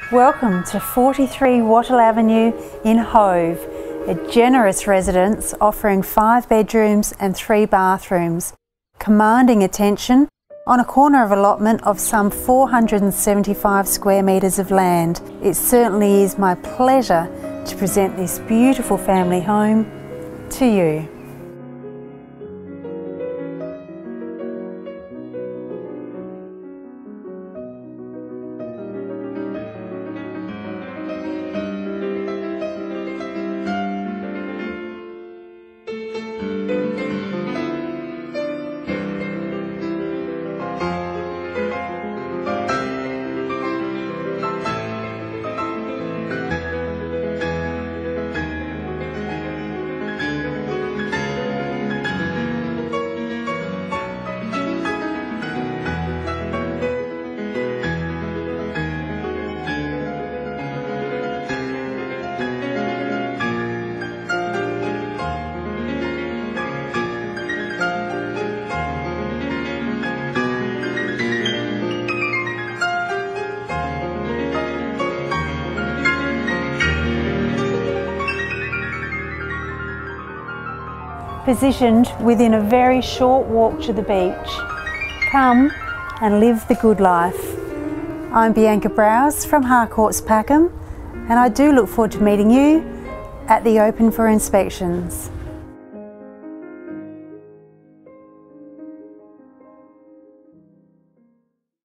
Welcome to 43 Wattle Avenue in Hove, a generous residence offering 5 bedrooms and 3 bathrooms, commanding attention on a corner of allotment of some 475 square metres of land. It certainly is my pleasure to present this beautiful family home to you. Positioned within a very short walk to the beach. Come and live the good life. I'm Bianca from Harcourts Packham, and I do look forward to meeting you at the Open for Inspections.